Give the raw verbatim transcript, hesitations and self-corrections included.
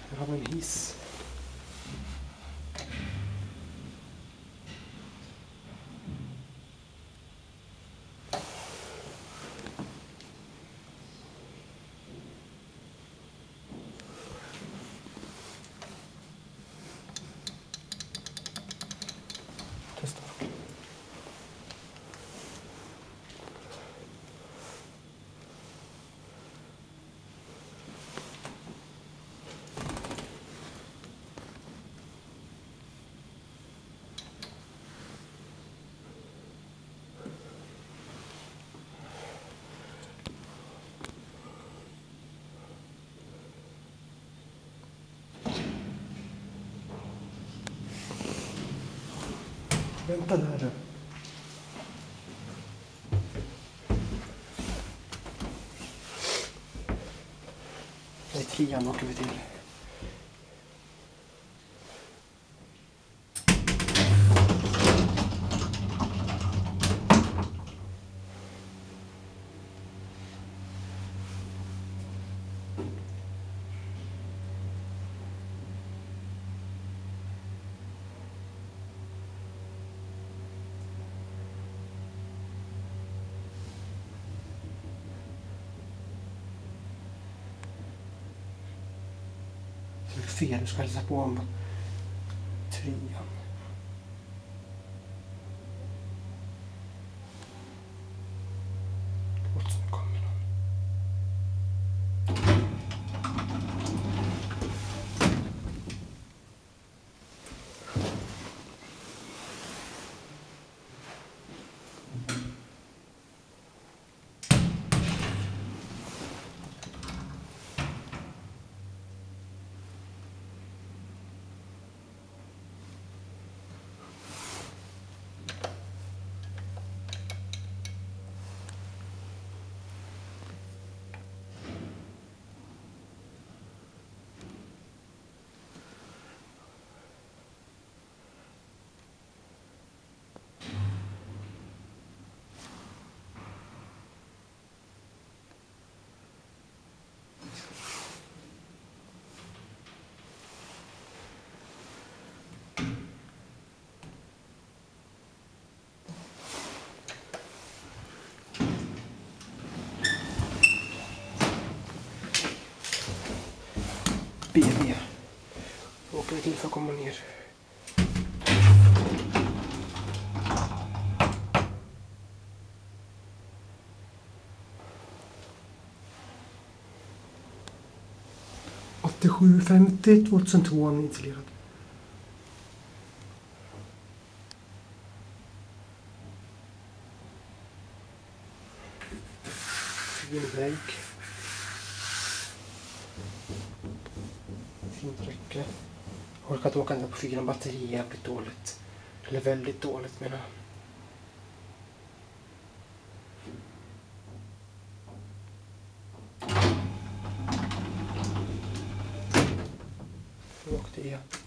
Här har vi en hiss. Testa. Vänta där du. Det är trean åker vi till. Det är fel, du ska hälsa på om trean. Det låter som det kommer någon. B B. Åker vi till för att komma ner. åttiosju femtio tvåtusentvå installerad. Fin vägg. Fint räcke. Jag orkar inte åka ända på fyra batterier, jävligt dåligt. Eller väldigt dåligt menar jag. Jag åkte igen.